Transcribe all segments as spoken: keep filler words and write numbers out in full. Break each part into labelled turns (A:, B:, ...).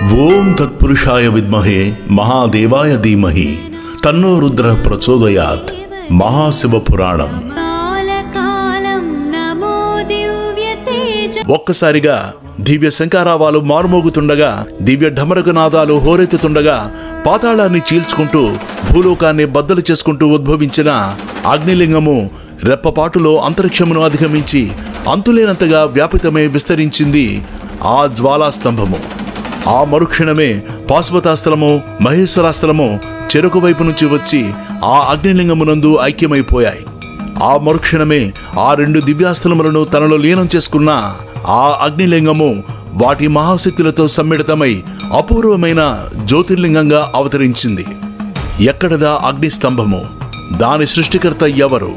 A: ఓం తత్పురుషాయ విద్మహే మహాదేవాయ ధీమహి తన్నో రుద్ర ప్రచోదయాత్. మహాశివ పురాణం. ఒక్కసారిగా దివ్య శంఖారావాలు మారుమోగుతుండగా, దివ్య ఢమరకనాదాలు హోరెత్తుతుండగా, పాతాళాన్ని చీల్చుకుంటూ భూలోకాన్ని బద్దలు చేసుకుంటూ ఉద్భవించిన అగ్నిలింగము రెప్పపాటులో అంతరిక్షమును అధిగమించి అంతులేనంతగా వ్యాపితమై విస్తరించింది ఆ జ్వాలాస్తంభము. ఆ మరుక్షణమే పాశుపతాస్త్రము, మహేశ్వరాస్త్రము చెరుకు వైపు నుంచి వచ్చి ఆ అగ్నిలింగమునందు ఐక్యమైపోయాయి. ఆ మరుక్షణమే ఆ రెండు దివ్యాస్త్రములను తనలో లీనం చేసుకున్న ఆ అగ్నిలింగము వాటి మహాశక్తులతో సమ్మిళితమై అపూర్వమైన జ్యోతిర్లింగంగా అవతరించింది. ఎక్కడదా అగ్నిస్తంభము? దాని సృష్టికర్త ఎవరు?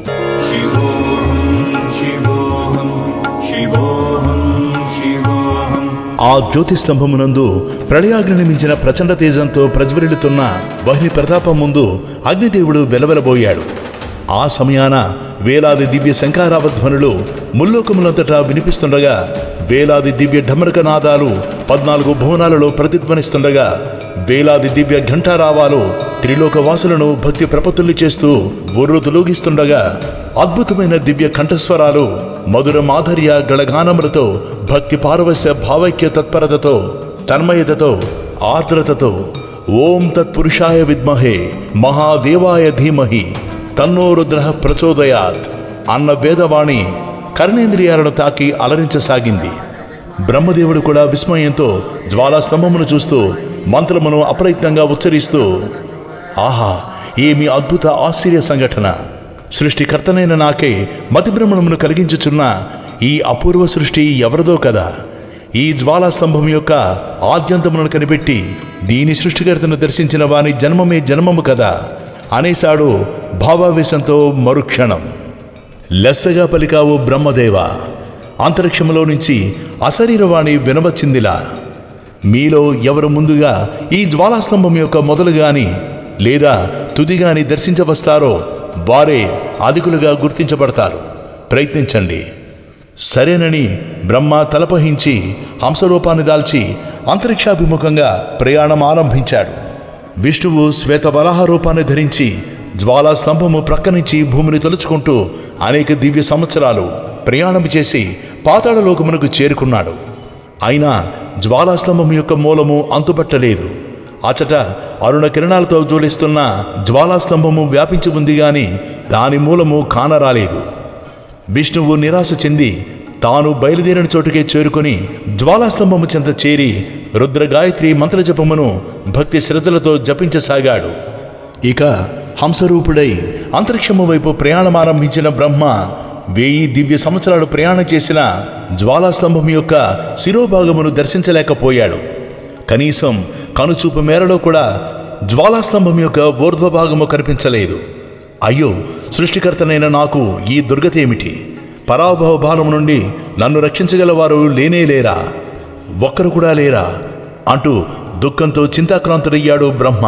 A: ఆ జ్యోతిస్తంభమునందు ప్రళయాగ్నిని మించిన ప్రచండ తేజంతో ప్రజ్వరిల్లుతున్న వహ్ని ప్రతాపం ముందు అగ్నిదేవుడు వెలవెలబోయాడు. ఆ సమయాన వేలాది దివ్య శంఖారావధ్వనులు ముల్లోకములంతటా వినిపిస్తుండగా, వేలాది దివ్య ఢమరకనాదాలు పద్నాలుగు భువనాలలో ప్రతిధ్వనిస్తుండగా, వేలాది దివ్య ఘంటారావాలు త్రిలోకవాసులను భక్తి ప్రపత్తుల్ని చేస్తూ ఒర్రుతులోగిస్తుండగా, అద్భుతమైన దివ్య కంఠస్వరాలు మధుర మాధుర్య గళగానములతో భక్తి పారవస్య భావైక్య తత్పరతతో తన్మయతతో ఆర్ద్రతతో ఓం తత్పురుషాయ విద్మహే మహాదేవాయ ధీమహి తన్నో రుద్ర ప్రచోదయాత్ అన్న వేదవాణి కర్ణేంద్రియాలను తాకి అలరించసాగింది. బ్రహ్మదేవుడు కూడా విస్మయంతో జ్వాలాస్తంభమును చూస్తూ మంత్రమును అప్రయత్నంగా ఉచ్చరిస్తూ, ఆహా, ఏమి అద్భుత ఆశ్చర్య సంఘటన! సృష్టికర్తనైన నాకే మతిభ్రమణమును కలిగించుచున్న ఈ అపూర్వ సృష్టి ఎవరిదో కదా! ఈ జ్వాలాస్తంభం యొక్క ఆద్యంతములను కనిపెట్టి దీని సృష్టికర్తను దర్శించిన వాని జన్మమే జన్మము కదా అనేశాడు భావావేశంతో మరుక్షణం. లెస్సగా పలికావు బ్రహ్మదేవ. అంతరిక్షములో నుంచి అశరీరవాణి వినవచ్చిందిలా, మీలో ఎవరు ముందుగా ఈ జ్వాలాస్తంభం యొక్క మొదలుగాని లేదా తుదిగాని దర్శించవస్తారో వారే అధికులుగా గుర్తించబడతారు. ప్రయత్నించండి. సరేనని బ్రహ్మ తలపహించి హంసరూపాన్ని దాల్చి అంతరిక్షాభిముఖంగా ప్రయాణం ఆరంభించాడు. విష్ణువు శ్వేత వరాహ రూపాన్ని ధరించి జ్వాలాస్తంభము ప్రక్కనుంచి భూమిని తలుచుకుంటూ అనేక దివ్య సంవత్సరాలు ప్రయాణం చేసి పాతాళలోకమునకు చేరుకున్నాడు. అయినా జ్వాలాస్తంభం యొక్క మూలము అంతుపట్టలేదు. అచట అరుణ కిరణాలతో జ్వలిస్తున్న జ్వాలాస్తంభము వ్యాపించి ఉంది గాని దాని మూలము కానరాలేదు. విష్ణువు నిరాశ చెంది తాను బయలుదేరిన చోటుకే చేరుకుని జ్వాలాస్తంభము చెంత చేరి రుద్రగాయత్రి మంత్రజపమును భక్తి శ్రద్ధలతో జపించసాగాడు. ఇక హంసరూపుడై అంతరిక్షము వైపు ప్రయాణమారంభించిన బ్రహ్మ వెయ్యి దివ్య సంవత్సరాలు ప్రయాణం చేసిన జ్వాలాస్తంభం యొక్క శిరోభాగమును దర్శించలేకపోయాడు. కనీసం కనుచూపు మేరలో కూడా జ్వాలాస్తంభం యొక్క ఊర్ధ్వభాగము కనిపించలేదు. అయ్యో, సృష్టికర్తనైన నాకు ఈ దుర్గతేమిటి? పరాభవ బాణము నుండి నన్ను రక్షించగలవారు లేనేలేరా? ఒక్కరు కూడా లేరా? అంటూ దుఃఖంతో చింతాక్రాంతుడయ్యాడు బ్రహ్మ.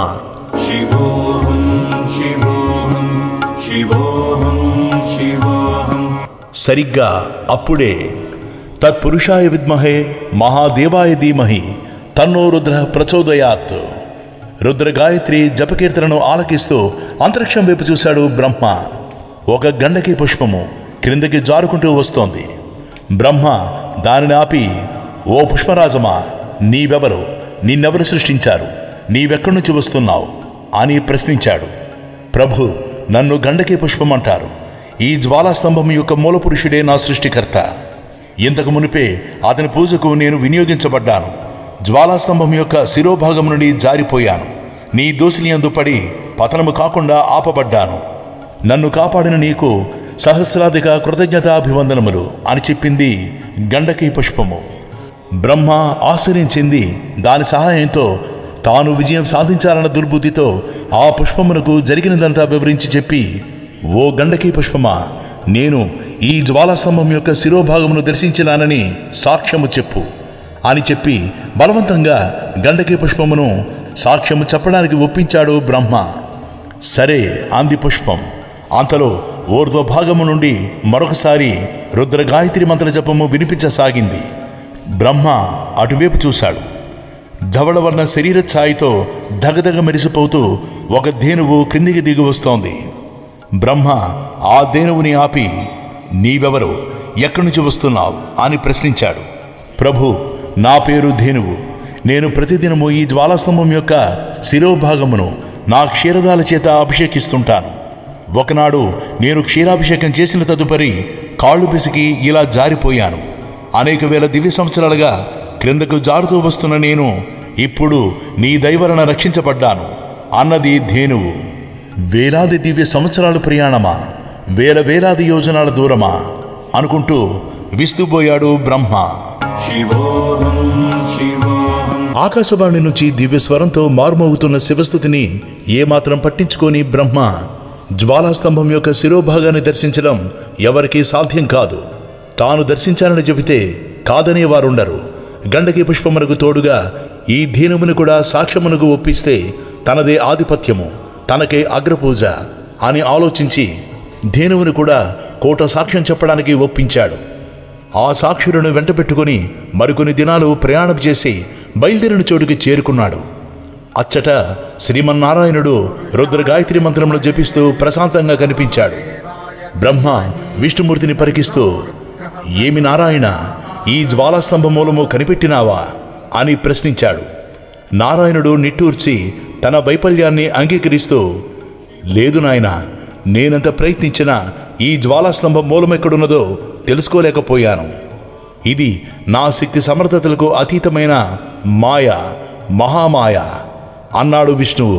A: సరిగ్గా అప్పుడే తత్పురుషాయ విద్మహే మహాదేవాయ ధీమహి తన్నో రుద్ర ప్రచోదయాత్ రుద్రగాయత్రి జపకీర్తనను ఆలకిస్తూ అంతరిక్షం వైపు చూశాడు బ్రహ్మ. ఒక గండకి పుష్పము క్రిందకి జారుకుంటూ వస్తోంది. బ్రహ్మ దానిని ఆపి, ఓ పుష్పరాజమా, నీవెవరు? నిన్నెవరు సృష్టించారు? నీవెక్కడి నుంచి వస్తున్నావు అని ప్రశ్నించాడు. ప్రభు, నన్ను గండకి పుష్పం అంటారు. ఈ జ్వాలాస్తంభం యొక్క మూలపురుషుడే నా సృష్టికర్త. ఇంతకు మునిపే అతని పూజకు నేను వినియోగించబడ్డాను. జ్వాలాస్తంభం యొక్క శిరోభాగం నుండి జారిపోయాను. నీ దోసిలియందు పడి పతనము కాకుండా ఆపబడ్డాను. నన్ను కాపాడిన నీకు సహస్రాధిక కృతజ్ఞతాభివందనములు అని చెప్పింది గండకీ పుష్పము. బ్రహ్మ ఆశ్చర్యించింది. దాని సహాయంతో తాను విజయం సాధించాలన్న దుర్బుద్ధితో ఆ పుష్పమునకు జరిగినదంతా వివరించి చెప్పి, ఓ గండకీ పుష్పమా, నేను ఈ జ్వాలాస్తంభం యొక్క శిరోభాగమును దర్శించినానని సాక్ష్యము చెప్పు అని చెప్పి బలవంతంగా గండకీ పుష్పమును సాక్ష్యము చెప్పడానికి ఒప్పించాడు బ్రహ్మ. సరే అంది పుష్పం. అంతలో ఊర్ధ్వభాగము నుండి మరొకసారి రుద్రగాయత్రి మంత్రజపము వినిపించసాగింది. బ్రహ్మ అటువైపు చూశాడు. ధవళవర్ణ శరీర ఛాయతో దగదగ మెరిసిపోతూ ఒక ధేనువు క్రిందికి దిగి వస్తోంది. బ్రహ్మ ఆ ధేనువుని ఆపి, నీవెవరు, ఎక్కడి నుంచి వస్తున్నావు అని ప్రశ్నించాడు. ప్రభు, నా పేరు ధేనువు. నేను ప్రతిదినము ఈ జ్వాలాస్తంభం యొక్క శిరోభాగమును నా క్షీరదాల చేత అభిషేకిస్తుంటాను. ఒకనాడు నేను క్షీరాభిషేకం చేసిన తదుపరి కాళ్ళు పిసికి ఇలా జారిపోయాను. అనేక వేల దివ్య సంవత్సరాలుగా క్రిందకు జారుతూ వస్తున్న నేను ఇప్పుడు నీ దయవలన రక్షించబడ్డాను అన్నది ధేనువు. వేలాది దివ్య సంవత్సరాల ప్రయాణమా, వేల వేలాది యోజనాల దూరమా అనుకుంటూ విస్తుపోయాడు బ్రహ్మ. ఆకాశవాణి నుంచి దివ్య స్వరంతో మారుమోగుతున్న శివస్థుతిని ఏమాత్రం పట్టించుకొని బ్రహ్మ జ్వాలాస్తంభం యొక్క శిరోభాగాన్ని దర్శించడం ఎవరికీ సాధ్యం కాదు. తాను దర్శించాలని చెబితే కాదనే వారుండరు. గండకీ పుష్పమునకు తోడుగా ఈ ధేనువుని కూడా సాక్ష్యమునకు ఒప్పిస్తే తనదే ఆధిపత్యము, తనకే అగ్రపూజ అని ఆలోచించి ధేనువుని కూడా కోట సాక్ష్యం చెప్పడానికి ఒప్పించాడు. ఆ సాక్షులను వెంట పెట్టుకుని మరికొన్ని దినాలు ప్రయాణం చేసి బయలుదేరిన చోటుకి చేరుకున్నాడు. అచ్చట శ్రీమన్నారాయణుడు రుద్ర గాయత్రి మంత్రములు జపిస్తూ ప్రశాంతంగా కనిపించాడు. బ్రహ్మ విష్ణుమూర్తిని పరికిస్తూ, ఏమి నారాయణ, ఈ జ్వాలాస్తంభ మూలము కనిపెట్టినావా అని ప్రశ్నించాడు. నారాయణుడు నిట్టూర్చి తన వైఫల్యాన్ని అంగీకరిస్తూ, లేదు నాయన, నేనంత ప్రయత్నించినా ఈ జ్వాలాస్తంభ మూలమెక్కడున్నదో తెలుసుకోలేకపోయాను. ఇది నా శక్తి సమర్థతలకు అతీతమైన మాయ, మహామాయ అన్నాడు విష్ణువు.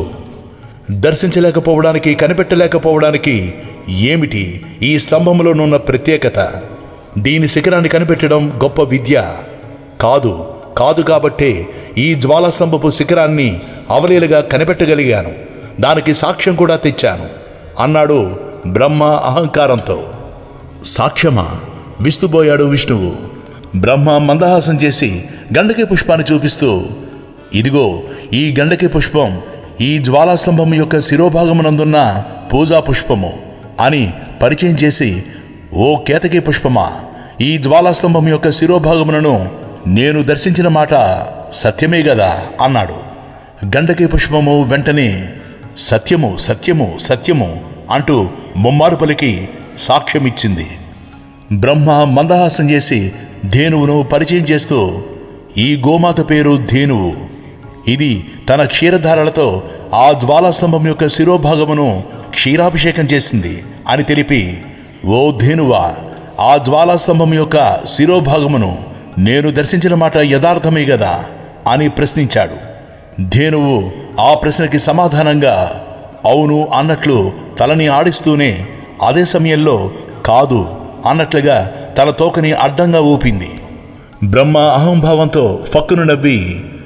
A: దర్శించలేకపోవడానికి, కనిపెట్టలేకపోవడానికి ఏమిటి ఈ స్తంభంలోనున్న ప్రత్యేకత? దీని శిఖరాన్ని కనిపెట్టడం గొప్ప విద్య కాదు. కాదు కాబట్టే ఈ జ్వాలాస్తంభపు శిఖరాన్ని అవలీలగా కనిపెట్టగలిగాను, దానికి సాక్ష్యం కూడా తెచ్చాను అన్నాడు బ్రహ్మ అహంకారంతో. సాక్ష్యమా? విస్తుబోయాడు విష్ణువు. బ్రహ్మ మందహాసం చేసి గండకీ పుష్పాన్ని చూపిస్తూ, ఇదిగో ఈ గండకీ పుష్పం ఈ జ్వాలాస్తంభం యొక్క శిరోభాగమునందున్న పూజా పుష్పము అని పరిచయం చేసి, ఓ కేతకీ పుష్పమా, ఈ జ్వాలాస్తంభం యొక్క శిరోభాగములను నేను దర్శించిన మాట సత్యమే గదా అన్నాడు. గండకీ పుష్పము వెంటనే సత్యము, సత్యము, సత్యము అంటూ ముమ్మారు పలికి సాక్ష్యమిచ్చింది. బ్రహ్మ మందహాసం చేసి ధేనువును పరిచయం చేస్తూ, ఈ గోమాత పేరు ధేనువు. ఇది తన క్షీరధారలతో ఆ జ్వాలాస్తంభం యొక్క శిరోభాగమును క్షీరాభిషేకం చేసింది అని తెలిపి, ఓ ధేనువా, ఆ జ్వాలాస్తంభం యొక్క శిరోభాగమును నేను దర్శించిన మాట యథార్థమే గదా అని ప్రశ్నించాడు. ధేనువు ఆ ప్రశ్నకి సమాధానంగా అవును అన్నట్లు తలని ఆడిస్తూనే అదే సమయంలో కాదు అన్నట్లుగా తన తోకని అడ్డంగా ఊపింది. బ్రహ్మ అహంభావంతో ఫక్కును నవ్వి,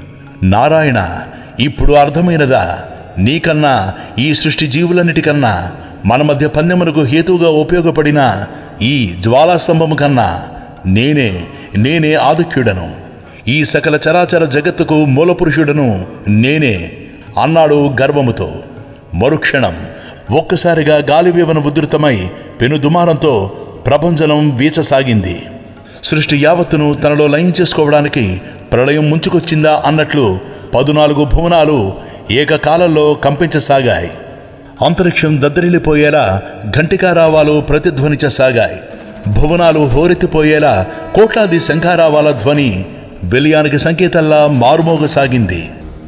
A: నారాయణ, ఇప్పుడు అర్థమైనదా? నీకన్నా ఈ సృష్టి జీవులన్నిటికన్నా మన మధ్య పందెమునకు హేతువుగా ఉపయోగపడిన ఈ జ్వాలాస్తంభము కన్నా నేనే నేనే ఆదిక్యుడను, ఈ సకల చరాచర జగత్తుకు మూలపురుషుడను నేనే అన్నాడు గర్వముతో. మరుక్షణం ఒక్కసారిగా గాలివేవన ఉధృతమై పెనుదుమారంతో ప్రభంజనం వీచసాగింది. సృష్టి యావత్తును తనలో లయం చేసుకోవడానికి ప్రళయం ముంచుకొచ్చిందా అన్నట్లు పదునాలుగు భువనాలు ఏకకాలంలో కంపించసాగాయి. అంతరిక్షం దద్దరిల్లిపోయేలా ఘంటికారావాలు ప్రతిధ్వనించసాగాయి. భువనాలు హోరెత్తిపోయేలా కోట్లాది శంఖారావాల ధ్వని విలయానికి సంకేతంలా మారుమోగసాగింది.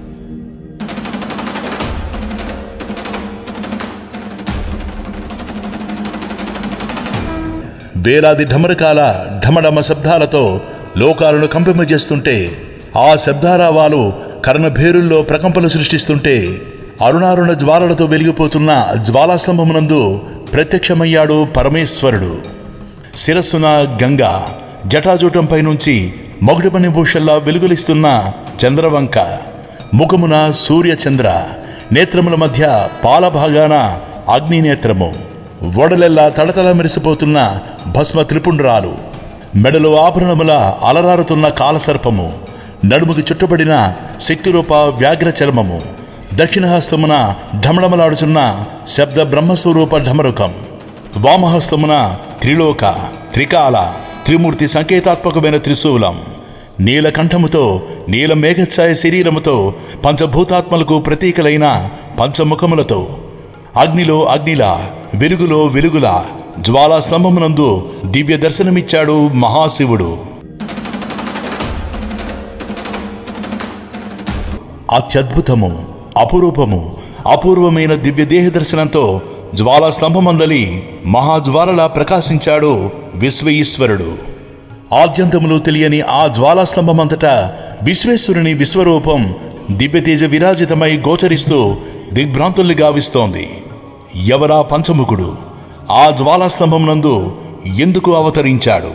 A: వేలాది ఢమరకాల ఢమఢమ శబ్దాలతో లోకాలను కంపింపజేస్తుంటే, ఆ శబ్దారావాలు కర్ణభేరుల్లో ప్రకంపలు సృష్టిస్తుంటే, అరుణారుణ జ్వాలలతో వెలిగిపోతున్న జ్వాలాస్తంభమునందు ప్రత్యక్షమయ్యాడు పరమేశ్వరుడు. శిరస్సున గంగ, జటాజూటంపై నుంచి మొగటిపని భూషల్లా వెలుగులిస్తున్న చంద్రవంక, ముఖమున సూర్యచంద్ర, నేత్రముల మధ్య పాలభాగాన అగ్నినేత్రము, వడలెల్లా తడతల మెరిసిపోతున్న భస్మ త్రిపుండ్రాలు, మెడలో ఆభరణముల అలరారుతున్న కాలసర్పము, నడుముకి చుట్టబడిన శక్తిరూప వ్యాఘ్రచర్మము, దక్షిణహస్తమున ఢమడమలాడుచున్న శబ్ద బ్రహ్మస్వరూప ఢమరుకం, వామహస్తమున త్రిలోక త్రికాల త్రిమూర్తి సంకేతాత్మకమైన త్రిశూలం, నీలకంఠముతో నీల మేఘఛాయ శరీరముతో పంచభూతాత్మలకు ప్రతీకలైన పంచముఖములతో అగ్నిలో అగ్నిలా వెలుగులో వెలుగులా జ్వాలా స్తంభమునందు దివ్య దర్శనమిచ్చాడు మహాశివుడు. అత్యద్భుతము, అపురూపము, అపూర్వమైన దివ్య దేహ దర్శనంతో జ్వాలా స్తంభమందలి మహాజ్వాలలా ప్రకాశించాడు విశ్వ ఈశ్వరుడు. ఆద్యంతములు తెలియని ఆ జ్వాలా స్తంభమంతటా విశ్వేశ్వరుని విశ్వరూపం దివ్యతేజ విరాజితమై గోచరిస్తూ దిగ్భ్రాంతుల్ని గావిస్తోంది. ఎవరా పంచముఖుడు? ఆ జ్వాలాస్తంభం నందు ఎందుకు అవతరించాడు?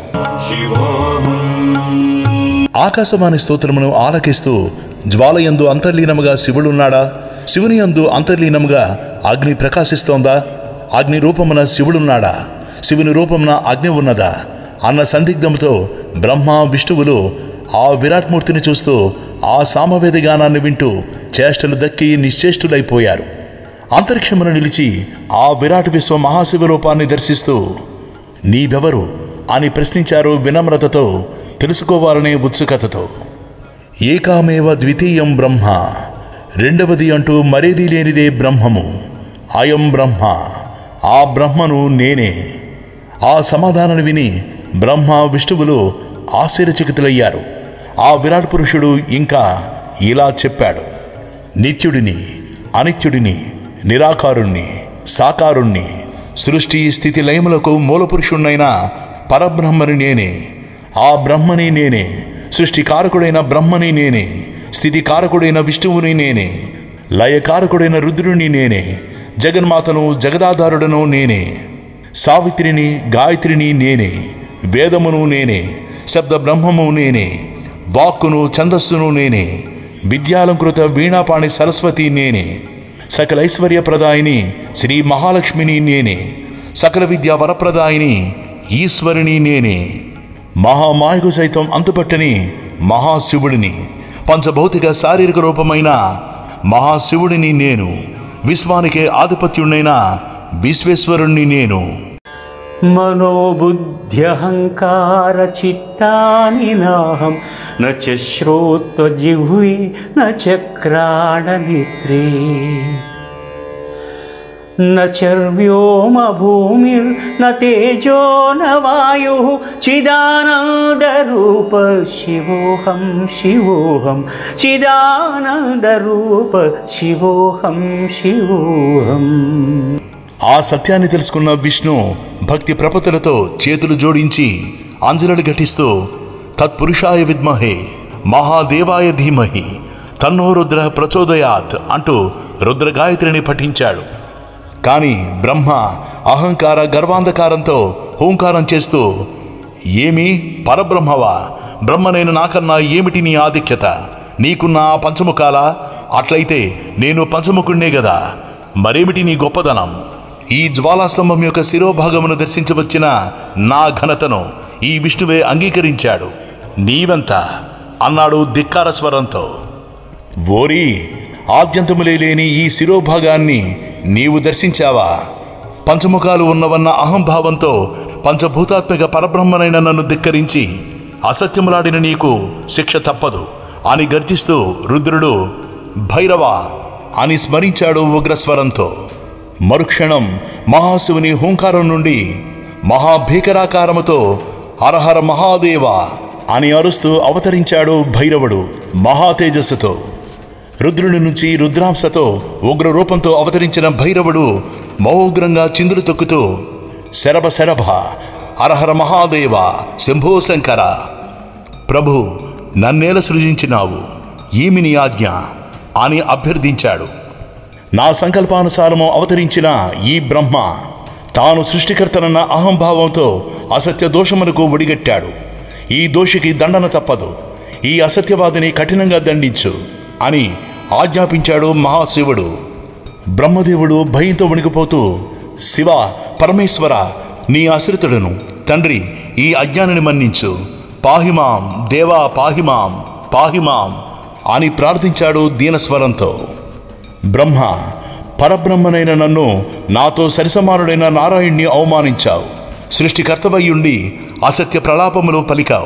A: ఆకాశవాణి స్తోత్రమును ఆలకిస్తూ జ్వాలయందు అంతర్లీనముగా శివుడున్నాడా? శివుని యందు అంతర్లీనముగా అగ్ని ప్రకాశిస్తోందా? అగ్ని రూపమున శివుడున్నాడా? శివుని రూపమున అగ్ని ఉన్నదా అన్న సందిగ్ధముతో బ్రహ్మ విష్ణువులు ఆ విరాట్మూర్తిని చూస్తూ ఆ సామవేద గానాన్ని వింటూ చేష్టలు దక్కి నిశ్చేష్టులైపోయారు. అంతరిక్షమును నిలిచి ఆ విరాట్ విశ్వ మహాశివ రూపాన్ని దర్శిస్తూ నీవెవరు అని ప్రశ్నించారు వినమ్రతతో, తెలుసుకోవాలనే ఉత్సుకతతో. ఏకామేవ ద్వితీయం బ్రహ్మ, రెండవది అంటూ మరేదీ లేనిదే బ్రహ్మము. అయం బ్రహ్మ, ఆ బ్రహ్మను నేనే. ఆ సమాధానాన్ని విని బ్రహ్మ విష్ణువులు ఆశ్చర్యచకితులయ్యారు. ఆ విరాట్ పురుషుడు ఇంకా ఇలా చెప్పాడు: నిత్యుడిని, అనిత్యుడిని, నిరాకారుణ్ణి, సాకారుణ్ణి, సృష్టి స్థితి లయములకు మూలపురుషుణ్ణైన పరబ్రహ్మని నేనే. ఆ బ్రహ్మని నేనే. సృష్టికారకుడైన బ్రహ్మని నేనే. స్థితికారకుడైన విష్ణువుని నేనే. లయకారకుడైన రుద్రుని నేనే. జగన్మాతను జగదాధారుడను నేనే. సావిత్రిని గాయత్రిని నేనే. వేదమును నేనే. శబ్ద బ్రహ్మము నేనే. వాక్కును ఛందస్సును నేనే. విద్యాలంకృత వీణాపాణి సరస్వతి నేనే. సకల ఐశ్వర్యప్రదాయిని శ్రీ మహాలక్ష్మిని నేనే. సకల విద్యా వరప్రదాయిని ఈశ్వరిని నేనే. మహామాయకు సైతం అంతుపట్టని మహాశివుడిని, పంచభౌతిక శారీరక రూపమైన మహాశివుడిని నేను. విశ్వానికే ఆధిపత్యుడైన విశ్వేశ్వరుణ్ణి నేను.
B: మనోబుద్ధ్యహంకార చిత్తాని నాహం న చ శ్రోత్వ జిహ్వే న చక్రాణ నేత్రే న చర్వ్యోమ భూమిర్ న తేజో న వాయుః చిదానంద రూప శివోహం శివోహం చిదానంద రూప శివోహం శివోహం.
A: ఆ సత్యాన్ని తెలుసుకున్న విష్ణు భక్తి ప్రపతులతో చేతులు జోడించి అంజలిని ఘటిస్తూ తత్పురుషాయ విద్మహే మహాదేవాయ ధీమహి తన్నో రుద్ర ప్రచోదయాత్ అంటూ రుద్ర గాయత్రిని పఠించాడు. కానీ బ్రహ్మ అహంకార గర్వాంధకారంతో హూంకారం చేస్తూ, ఏమి పరబ్రహ్మవా? బ్రహ్మనైన నాకన్నా ఏమిటి నీ ఆధిక్యత? నీకున్న ఆ పంచముఖాలా? అట్లయితే నేను పంచముఖుణ్ణే గదా, మరేమిటి నీ గొప్పదనం? ఈ జ్వాలాస్తంభం యొక్క శిరోభాగమును దర్శించవచ్చిన నా ఘనతను ఈ విష్ణువే అంగీకరించాడు. నీవెంత అన్నాడు ధిక్కార స్వరంతో. ఓరి, ఆద్యంతములే లేని ఈ శిరోభాగాన్ని నీవు దర్శించావా? పంచముఖాలు ఉన్నవన్న అహంభావంతో పంచభూతాత్మిక పరబ్రహ్మనైన నన్ను ధిక్కరించి అసత్యములాడిన నీకు శిక్ష తప్పదు అని గర్జిస్తూ రుద్రుడు భైరవ అని స్మరించాడు ఉగ్రస్వరంతో. మరుక్షణం మహాశివుని హూంకారం నుండి మహాభీకరాకారముతో హరహర మహాదేవ అని అరుస్తూ అవతరించాడు భైరవుడు మహాతేజస్సుతో. రుద్రుని నుంచి రుద్రాంశతో ఉగ్ర రూపంతో అవతరించిన భైరవుడు మహోగ్రంగా చిందులు తొక్కుతూ శరభ శరభ హరహర మహాదేవ శంభో శంకర, ప్రభు నన్నేల సృజించినావు, ఈమి నీ ఆజ్ఞ అని అభ్యర్థించాడు. నా సంకల్పానుసారము అవతరించిన ఈ బ్రహ్మ తాను సృష్టికర్తనన్న అహంభావంతో అసత్య దోషమునకు ఒడిగట్టాడు. ఈ దోషికి దండన తప్పదు, ఈ అసత్యవాదిని కఠినంగా దండించు అని ఆజ్ఞాపించాడు మహాశివుడు. బ్రహ్మదేవుడు భయంతో వణికిపోతూ, శివ పరమేశ్వర, నీ ఆశ్రితుడను తండ్రి, ఈ అజ్ఞానిని మన్నించు, పాహిమాం దేవా పాహిమాం పాహిమాం అని ప్రార్థించాడు దీనస్వరంతో. బ్రహ్మ, పరబ్రహ్మనైన నన్ను నాతో సరిసమానుడైన నారాయణ్ణి అవమానించావు. సృష్టికర్తవయ్యుండి అసత్య ప్రలాపములు పలికావు.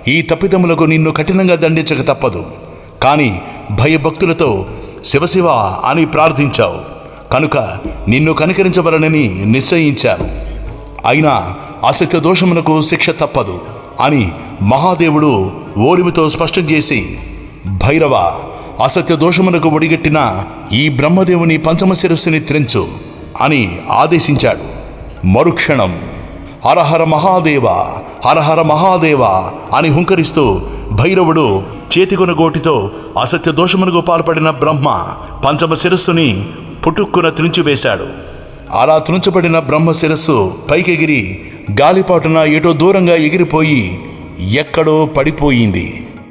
A: ఈ తప్పిదములకు నిన్ను కఠినంగా దండించక తప్పదు. కానీ భయభక్తులతో శివశివ అని ప్రార్థించావు కనుక నిన్ను కనికరించవలనని నిశ్చయించాను. అయినా అసత్య దోషమునకు శిక్ష తప్పదు అని మహాదేవుడు ఓరిమితో స్పష్టం చేసి, భైరవ, అసత్య దోషమునకు ఒడిగట్టిన ఈ బ్రహ్మదేవుని పంచమ శిరస్సుని త్రెంచు అని ఆదేశించాడు. మరుక్షణం హరహర మహాదేవ, హరహర మహాదేవ అని హుంకరిస్తూ భైరవుడు చేతికొన గోటితో అసత్య దోషమునకు పాల్పడిన బ్రహ్మ పంచమ శిరస్సుని పుట్టుక్కున త్రుంచివేశాడు. అలా త్రుంచబడిన బ్రహ్మ శిరస్సు పైకెగిరి గాలిపాటున ఎటో దూరంగా ఎగిరిపోయి ఎక్కడో పడిపోయింది.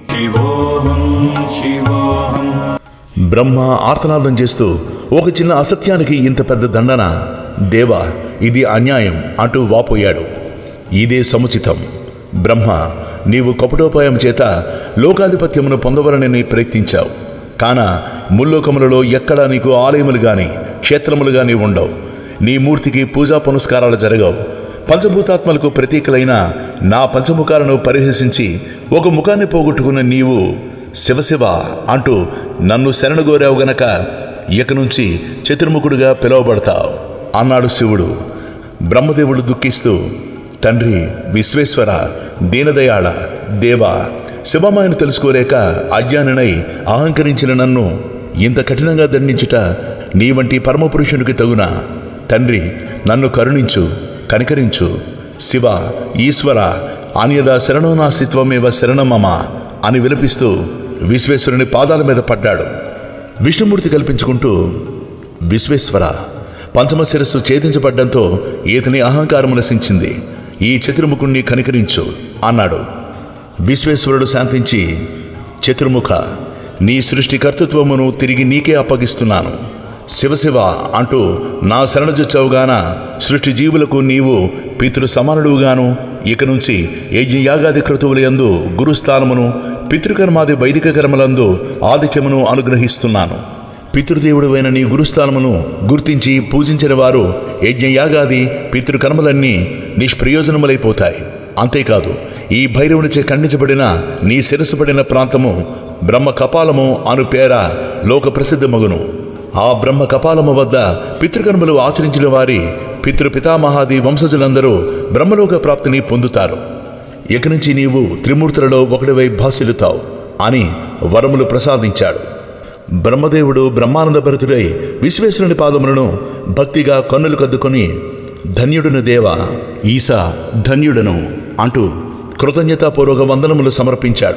A: బ్రహ్మ ఆర్తనాదం చేస్తూ, ఒక చిన్న అసత్యానికి ఇంత పెద్ద దండన, దేవా ఇది అన్యాయం అంటూ వాపోయాడు. ఇదే సముచితం. బ్రహ్మ, నీవు కపటోపాయం చేత లోకాధిపత్యమును పొందవలనని ప్రయత్నించావు. కాన ముల్లోకములలో ఎక్కడా నీకు ఆలయములు గాని క్షేత్రములు గాని ఉండవు. నీ మూర్తికి పూజా పునస్కారాలు జరగవు. పంచభూతాత్మలకు ప్రతీకలైన నా పంచముఖాలను పరిహసించి ఒక ముఖాన్ని పోగొట్టుకున్న నీవు శివశివ అంటూ నన్ను శరణగోరావు గనక ఇక నుంచి చతుర్ముఖుడుగా పిలువబడతావు అన్నాడు శివుడు. బ్రహ్మదేవుడు దుఃఖిస్తూ, తండ్రి విశ్వేశ్వర, దీనదయాళ, దేవా, శివమాయను తెలుసుకోలేక అజ్ఞాననై అహంకరించిన నన్ను ఇంత కఠినంగా దండించుట నీ వంటి పరమపురుషునికి తగునా? తండ్రి, నన్ను కరుణించు, కనికరించు. శివ, ఈశ్వర, అన్యదా శరణోనాస్తిత్వమేవ శరణమమ అని విలపిస్తూ విశ్వేశ్వరుని పాదాల మీద పడ్డాడు. విష్ణుమూర్తి కల్పించుకుంటూ, విశ్వేశ్వర, పంచమ శిరస్సు ఛేదించబడ్డంతో ఈతని అహంకారం నశించింది. ఈ చతుర్ముఖుణ్ణి కనికరించు అన్నాడు. విశ్వేశ్వరుడు శాంతించి, చతుర్ముఖ, నీ సృష్టి కర్తృత్వమును తిరిగి నీకే అప్పగిస్తున్నాను. శివశివ అంటూ నా శరణజొచ్చావుగాన సృష్టి జీవులకు నీవు పితృ సమానుడుగాను ఇక నుంచి యజ్ఞయాగాది క్రతువులయందు గురుస్థానమును, పితృకర్మాది వైదిక కర్మలందు ఆధిక్యమును అనుగ్రహిస్తున్నాను. పితృదేవుడువైన నీ గురుస్థానమును గుర్తించి పూజించిన వారు యజ్ఞయాగాది పితృకర్మలన్నీ నిష్ప్రయోజనములైపోతాయి. అంతేకాదు, ఈ భైరవునిచే ఖండించబడిన నీ శిరస్సు పడిన ప్రాంతము బ్రహ్మ కపాలము అను పేర లోక ప్రసిద్ధమగును. ఆ బ్రహ్మ కపాలము వద్ద పితృకర్మలు ఆచరించిన వారి పితృపితామహాది వంశజులందరూ బ్రహ్మలోక ప్రాప్తిని పొందుతారు. ఇక నుంచి నీవు త్రిమూర్తులలో ఒకటివై భాసిల్లుతావు అని వరములు ప్రసాదించాడు. బ్రహ్మదేవుడు బ్రహ్మానంద భరితుడై విశ్వేశ్వరుని పాదములను భక్తిగా కన్నులు కద్దుకొని, ధన్యుడును దేవా, ఈశా ధన్యుడను అంటూ కృతజ్ఞతాపూర్వక వందనములు సమర్పించాడు.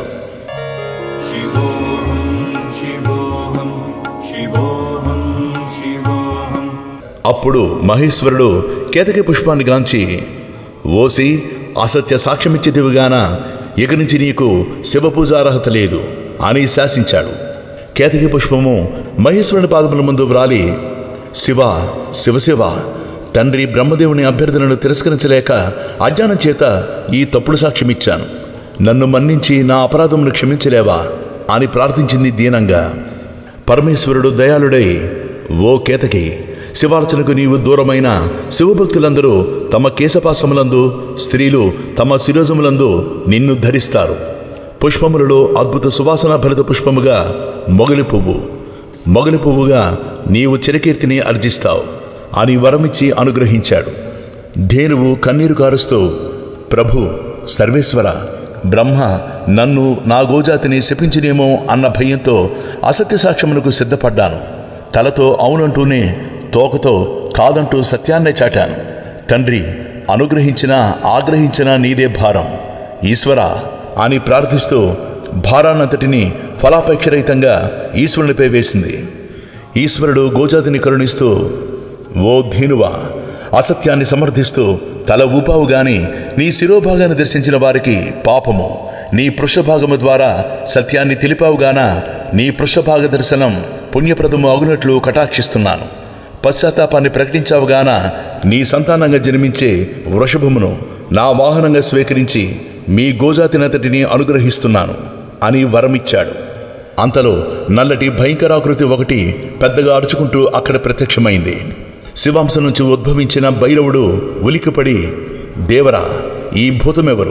A: అప్పుడు మహేశ్వరుడు కేతకి పుష్పాన్ని గాంచి, ఓసి, అసత్య సాక్ష్యమిచ్చేదివిగాన ఇక నుంచి నీకు శివపూజార్హత లేదు అని శాసించాడు. కేతకి పుష్పము మహేశ్వరుని పాదముల ముందు వ్రాలి, శివ, శివశివ, తండ్రి బ్రహ్మదేవుని అభ్యర్థనను తిరస్కరించలేక అజ్ఞానం చేత ఈ తప్పుడు సాక్ష్యమిచ్చాను. నన్ను మన్నించి నా అపరాధమును క్షమించలేవా అని ప్రార్థించింది దీనంగా. పరమేశ్వరుడు దయాళుడై, ఓ కేతకి, శివార్చనకు నీవు దూరమైన శివభక్తులందరూ తమ కేశపాసములందు, స్త్రీలు తమ శిరోజములందు నిన్ను ధరిస్తారు. పుష్పములలో అద్భుత సువాసన భరిత పుష్పముగా మొగలి పువ్వు, మొగలి పువ్వుగా నీవు చిరకీర్తిని అర్జిస్తావు అని వరమిచ్చి అనుగ్రహించాడు. ధేనువు కన్నీరు కారుస్తూ, ప్రభు, సర్వేశ్వర, బ్రహ్మ నన్ను నా గోజాతిని శపించినేమో అన్న భయంతో అసత్య సాక్ష్యమునకు సిద్ధపడ్డాను. తలతో అవునంటూనే తోకతో కాదంటూ సత్యాన్నే చాటాను. తండ్రి, అనుగ్రహించినా ఆగ్రహించినా నీదే భారం. ఈశ్వర అని ప్రార్థిస్తూ భారాన్నంతటినీ ఫలాపేక్షరహితంగా ఈశ్వరునిపై వేసింది. ఈశ్వరుడు గోజాతిని కరుణిస్తూ, ఓ ధీనువా, అసత్యాన్ని సమర్థిస్తూ తల ఊపావు గాని నీ శిరోభాగాన్ని దర్శించిన వారికి పాపము, నీ పృష్ఠభాగము ద్వారా సత్యాన్ని తెలిపావుగాన నీ పృష్ఠభాగ దర్శనం పుణ్యప్రదము అగునట్లు కటాక్షిస్తున్నాను. పశ్చాత్తాపాన్ని ప్రకటించావుగాన నీ సంతానంగా జన్మించే వృషభమును నా వాహనంగా స్వీకరించి మీ గోజాతినంతటిని అనుగ్రహిస్తున్నాను అని వరమిచ్చాడు. అంతలో నల్లటి భయంకరాకృతి ఒకటి పెద్దగా అరుచుకుంటూ అక్కడ ప్రత్యక్షమైంది. శివాంశం నుంచి ఉద్భవించిన భైరవుడు ఉలికిపడి, దేవరా, ఈ భూతమెవరు?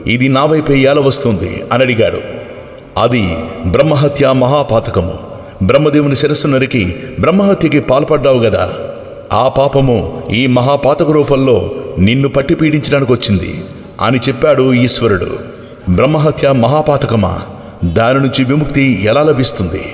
A: ఇది నా వైపే ఎలా వస్తుంది అని అడిగాడు. అది బ్రహ్మహత్య మహాపాతకము. బ్రహ్మదేవుని శిరస్సు నరికి బ్రహ్మహత్యకి పాల్పడ్డావు గదా, ఆ పాపము ఈ మహాపాతక రూపంలో నిన్ను పట్టి పీడించడానికి వచ్చింది అని చెప్పాడు ఈశ్వరుడు. బ్రహ్మహత్య మహాపాతకమా? దాని నుంచి విముక్తి ఎలా లభిస్తుంది?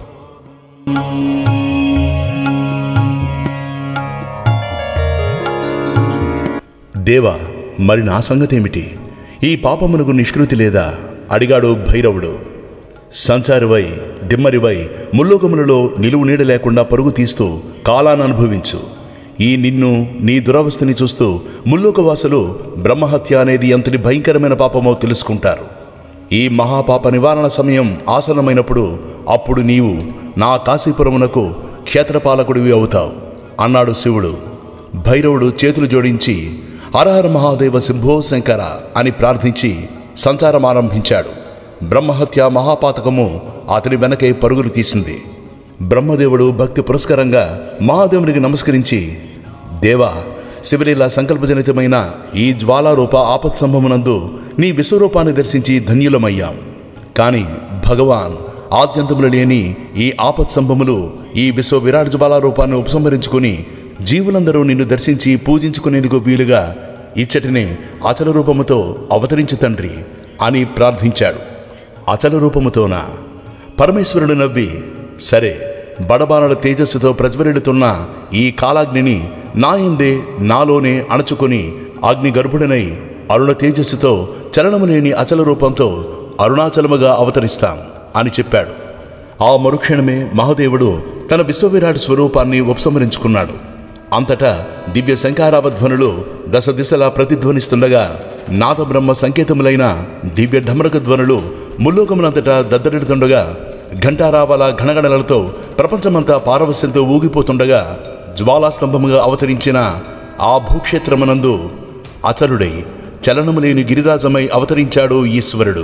A: దేవా, మరి నా సంగతేమిటి? ఈ పాపమునకు నిష్కృతి లేదా అడిగాడు భైరవుడు. సంచారివై దిమ్మరివై ముల్లోకములలో నిలువు నీడ లేకుండా పరుగు తీస్తూ కాలాన్ని అనుభవించు. ఈ నిన్ను నీ దురవస్థని చూస్తూ ముల్లోకవాసులు బ్రహ్మహత్య అనేది ఎంతటి భయంకరమైన పాపమో తెలుసుకుంటారు. ఈ మహాపాప నివారణ సమయం ఆసన్నమైనప్పుడు అప్పుడు నీవు నా కాశీపురమునకు క్షేత్రపాలకుడివి అవుతావు అన్నాడు శివుడు. భైరవుడు చేతులు జోడించి హరహర మహాదేవ శంభో శంకర అని ప్రార్థించి సంచారం ఆరంభించాడు. బ్రహ్మహత్య మహాపాతకము అతని వెనకే పరుగులు తీసింది. బ్రహ్మదేవుడు భక్తి పురస్కరంగా మహాదేవునికి నమస్కరించి, దేవా, శివలీల సంకల్పజనితమైన ఈ జ్వాలారూప ఆపత్సంభమునందు నీ విశ్వరూపాన్ని దర్శించి ధన్యులమయ్యాం. కాని భగవాన్, ఆద్యంతములు లేని ఈ ఆపత్సంభములు ఈ విశ్వ విరాట్ జ్వాలారూపాన్ని ఉపసంహరించుకుని జీవులందరూ నిన్ను దర్శించి పూజించుకునేందుకు వీలుగా ఇచ్చటినే అచల రూపముతో అవతరించు తండ్రి అని ప్రార్థించాడు. అచల రూపముతోనా? పరమేశ్వరుడు నవ్వి, సరే, బడబానల తేజస్సుతో ప్రజ్వలిడుతున్న ఈ కాలాగ్నిని నాయందే నాలోనే అణచుకొని అగ్ని గర్భుడనై అరుణ తేజస్సుతో చలనము లేని అచల రూపంతో అరుణాచలముగా అవతరిస్తాం అని చెప్పాడు. ఆ మరుక్షణమే మహాదేవుడు తన విశ్వవిరాట్ స్వరూపాన్ని ఉపసంహరించుకున్నాడు. అంతటా దివ్య శంఖారావధ్వనులు దశ దిశలా ప్రతిధ్వనిస్తుండగా నాదబ్రహ్మ సంకేతములైన దివ్య ఢమరక ధ్వనులు ముల్లోకమునంతటా దద్దరిడుతుండగా ఘంటారావాల ఘనగణలతో ప్రపంచమంతా పారవస్యంతో ఊగిపోతుండగా జ్వాలాస్తంభముగా అవతరించిన ఆ భూక్షేత్రమునందు అచలుడై చలనము లేని గిరిరాజమై అవతరించాడు ఈశ్వరుడు.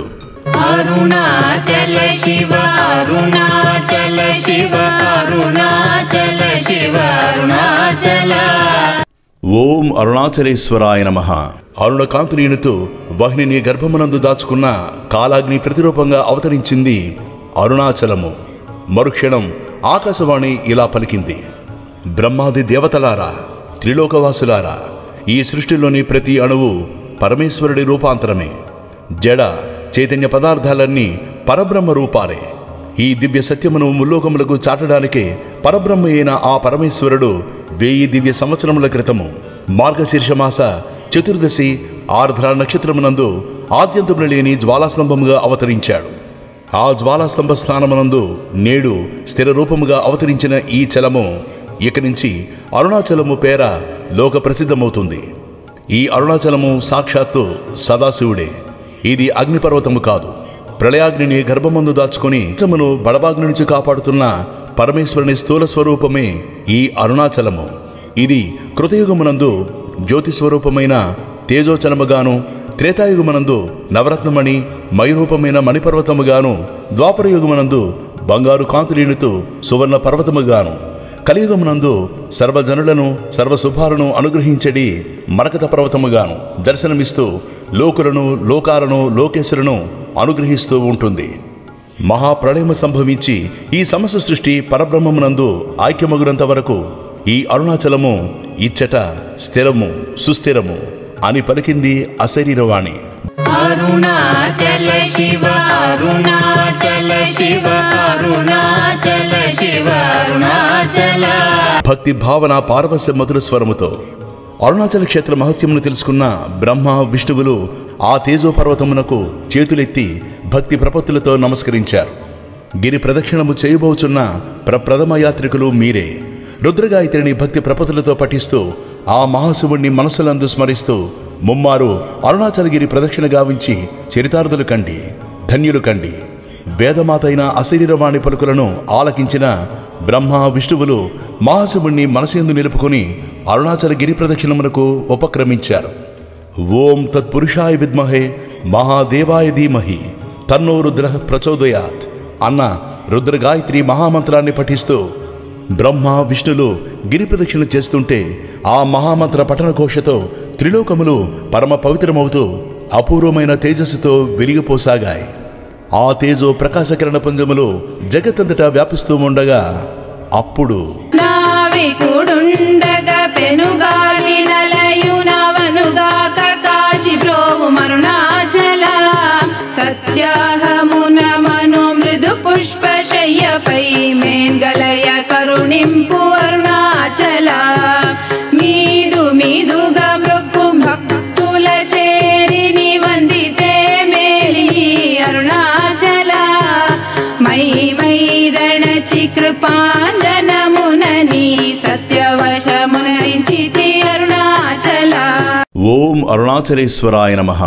C: అరుణాచల శివ అరుణాచల శివ అరుణాచల శివ అరుణాచల.
A: ఓం అరుణాచలేశ్వరాయ నమః. అరుణకాంతులీనుతూ వహ్నిని గర్భమునందు దాచుకున్న కాలాగ్ని ప్రతిరూపంగా అవతరించింది అరుణాచలము. మరుక్షణం ఆకాశవాణి ఇలా పలికింది, బ్రహ్మాది దేవతలారా, త్రిలోకవాసులారా, ఈ సృష్టిలోని ప్రతి అణువు పరమేశ్వరుడి రూపాంతరమే. జడ చైతన్య పదార్థాలన్నీ పరబ్రహ్మ రూపాలే. ఈ దివ్య సత్యమును ముల్లోకములకు చాటడానికే పరబ్రహ్మ అయిన ఆ పరమేశ్వరుడు వెయ్యి దివ్య సంవత్సరముల క్రితము మార్గశీర్షమాస చతుర్దశి ఆర్ద్ర నక్షత్రమునందు ఆద్యంతములు లేని జ్వాలాస్తంభముగా అవతరించాడు. ఆ జ్వాలాస్తంభ స్థానమునందు నేడు స్థిర రూపముగా అవతరించిన ఈ చలము ఇక నుంచి అరుణాచలము పేర లోక ప్రసిద్ధమవుతుంది. ఈ అరుణాచలము సాక్షాత్తు సదాశివుడే. ఇది అగ్నిపర్వతము కాదు. ప్రళయాగ్నిని గర్భమందు దాచుకుని చమును బడబాగ్ని నుంచి కాపాడుతున్న పరమేశ్వరుని స్థూల స్వరూపమే ఈ అరుణాచలము. ఇది కృతయుగమునందు జ్యోతి స్వరూపమైన తేజోచలముగాను, త్రేతాయుగమునందు నవరత్నమణి మయురూపమైన మణిపర్వతముగాను, ద్వాపరయుగమునందు బంగారు కాంతులీనుతూ సువర్ణ పర్వతముగాను, కలియుగమునందు సర్వజనులను సర్వశుభాలను అనుగ్రహించడి మరకత పర్వతముగాను దర్శనమిస్తూ లోకులను లోకాలను లోకేశ్వరును అనుగ్రహిస్తూ ఉంటుంది. మహాప్రళయము సంభవించి ఈ సమస్త సృష్టి పరబ్రహ్మమునందు ఐక్యమగునంత వరకు ఈ అరుణాచలము ఇచ్చట స్థిరము సుస్థిరము అని పలికింది అశరీరవాణి.
C: అరుణాచల శివ అరుణాచల శివ అరుణాచల శివ అరుణాచల.
A: భక్తి భావన పారవస్య మధుర స్వరముతో అరుణాచల క్షేత్ర మహత్యమును తెలుసుకున్న బ్రహ్మ విష్ణువులు ఆ తేజో పర్వతమునకు చేతులెత్తి భక్తి ప్రపత్తులతో నమస్కరించారు. గిరి ప్రదక్షిణము చేయబోచున్న ప్రప్రథమ యాత్రికులు మీరే. రుద్రగాయత్రిని భక్తి ప్రపత్తులతో పఠిస్తూ ఆ మహాశివుణ్ణి మనసులందు స్మరిస్తూ ముమ్మారు అరుణాచలగిరి ప్రదక్షిణ గావించి చరితార్థులు కండి, ధన్యులు కండి. వేదమాత అయిన అశరీరవాణి పలుకులను ఆలకించిన బ్రహ్మ విష్ణువులు మహాశివుణ్ణి మనసేందు నిలుపుకొని అరుణాచల గిరి ప్రదక్షిణమునకు ఉపక్రమించారు. ఓం తత్పురుషాయ విద్మహే మహాదేవాయ ధీమహి తన్నో రుద్ర ప్రచోదయాత్ అన్న రుద్రగాయత్రి మహామంత్రాన్ని పఠిస్తూ బ్రహ్మ విష్ణులు గిరి ప్రదక్షిణ చేస్తుంటే ఆ మహామంత్ర పఠన ఘోషతో త్రిలోకములు పరమ పవిత్రమవుతూ అపూర్వమైన తేజస్సుతో వెలిగిపోసాగాయి. ఆ తేజో ప్రకాశకిరణ పుంజములో జగత్తంతటా వ్యాపిస్తూ ఉండగా అప్పుడు
C: నావికుడుండగా పెనుగాలి నలయునవనుగాక కాచి బ్రోవు మరుణాచల సత్యాహమున మను మృదు పుష్ప శయ్యపై మేన్గలయ కరుణింపు అరుణాచల మీదు మీదుగా మృక్కు భక్తుల చేరిని వందితే మేలిమి అరుణాచల మై మై రణచి కృపాంజనమునని సత్యవశమునరించితి అరుణాచల.
A: ఓం అరుణాచలేశ్వరాయ నమః.